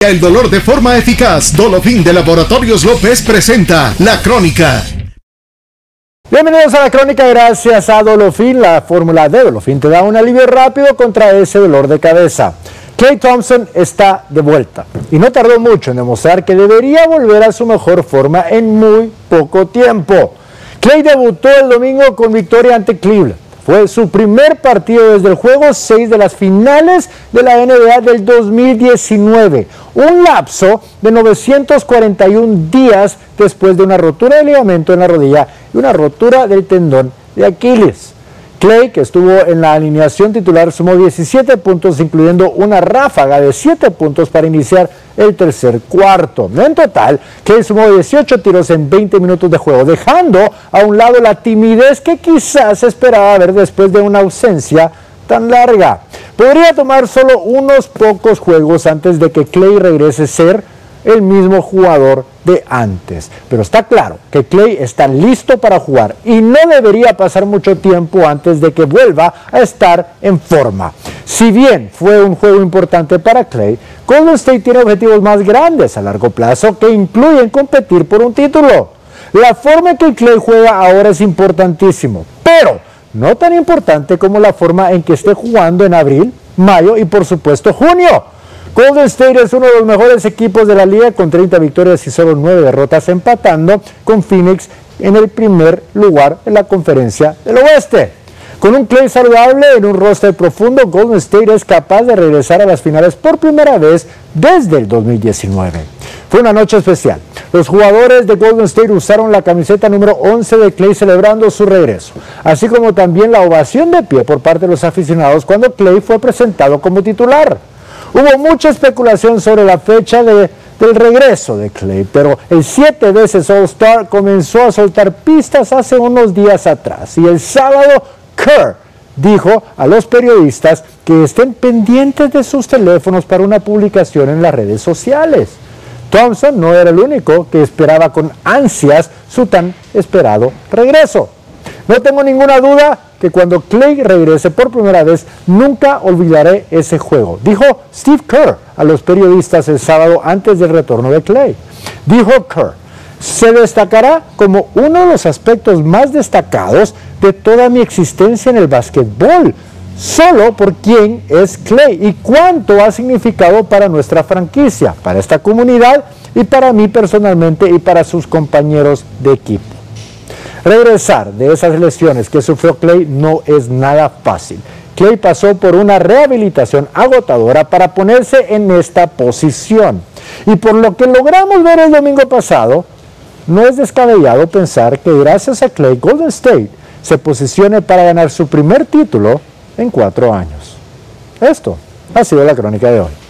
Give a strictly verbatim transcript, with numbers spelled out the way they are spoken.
El dolor de forma eficaz. Dolofin de Laboratorios López presenta La Crónica. Bienvenidos a La Crónica, gracias a Dolofin. La fórmula de Dolofin te da un alivio rápido contra ese dolor de cabeza. Klay Thompson está de vuelta y no tardó mucho en demostrar que debería volver a su mejor forma en muy poco tiempo. Klay debutó el domingo con victoria ante Cleveland. Fue su primer partido desde el juego seis de las finales de la N B A del dos mil diecinueve, un lapso de novecientos cuarenta y un días después de una rotura de ligamento en la rodilla y una rotura del tendón de Aquiles. Klay, que estuvo en la alineación titular, sumó diecisiete puntos, incluyendo una ráfaga de siete puntos para iniciar el tercer cuarto. En total, Klay sumó dieciocho tiros en veinte minutos de juego, dejando a un lado la timidez que quizás esperaba ver después de una ausencia tan larga. Podría tomar solo unos pocos juegos antes de que Klay regrese a ser el mismo jugador de antes, pero está claro que Klay está listo para jugar y no debería pasar mucho tiempo antes de que vuelva a estar en forma. Si bien fue un juego importante para Klay, Golden State tiene objetivos más grandes a largo plazo que incluyen competir por un título. La forma en que Klay juega ahora es importantísimo, pero no tan importante como la forma en que esté jugando en abril, mayo y por supuesto junio. Golden State es uno de los mejores equipos de la liga con treinta victorias y solo nueve derrotas, empatando con Phoenix en el primer lugar en la conferencia del oeste. Con un Klay saludable en un roster profundo, Golden State es capaz de regresar a las finales por primera vez desde el dos mil diecinueve. Fue una noche especial. Los jugadores de Golden State usaron la camiseta número once de Klay celebrando su regreso, así como también la ovación de pie por parte de los aficionados cuando Klay fue presentado como titular. Hubo mucha especulación sobre la fecha de, del regreso de Klay, pero el siete veces All-Star comenzó a soltar pistas hace unos días atrás. Y el sábado, Kerr dijo a los periodistas que estén pendientes de sus teléfonos para una publicación en las redes sociales. Thompson no era el único que esperaba con ansias su tan esperado regreso. No tengo ninguna duda que cuando Klay regrese por primera vez, nunca olvidaré ese juego, dijo Steve Kerr a los periodistas el sábado antes del retorno de Klay. Dijo Kerr, se destacará como uno de los aspectos más destacados de toda mi existencia en el básquetbol, solo por quién es Klay y cuánto ha significado para nuestra franquicia, para esta comunidad y para mí personalmente y para sus compañeros de equipo. Regresar de esas lesiones que sufrió Klay no es nada fácil. Klay pasó por una rehabilitación agotadora para ponerse en esta posición. Y por lo que logramos ver el domingo pasado, no es descabellado pensar que gracias a Klay, Golden State se posicione para ganar su primer título en cuatro años. Esto ha sido La Crónica de hoy.